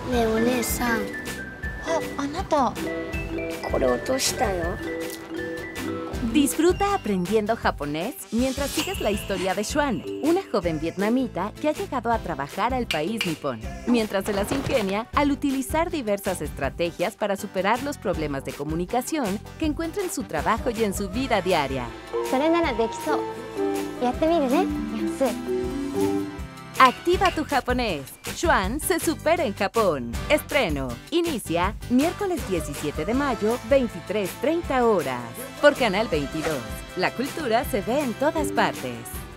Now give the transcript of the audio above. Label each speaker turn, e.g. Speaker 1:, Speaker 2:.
Speaker 1: ねえお姉さん、
Speaker 2: あなた。
Speaker 1: これ落としたよ。
Speaker 3: Disfruta aprendiendo japonés mientras sigues la historia de Xuan, una joven vietnamita que ha llegado a trabajar al país nipón, mientras se las ingenia al utilizar diversas estrategias para superar los problemas de comunicación que encuentra en su trabajo y en su vida diaria.
Speaker 2: それならできそう。やってみるね、やす。
Speaker 3: Activa tu japonés. Xuan se supera en Japón. Estreno. Inicia miércoles 17 de mayo, 23:30 horas. Por Canal 22. La cultura se ve en todas partes.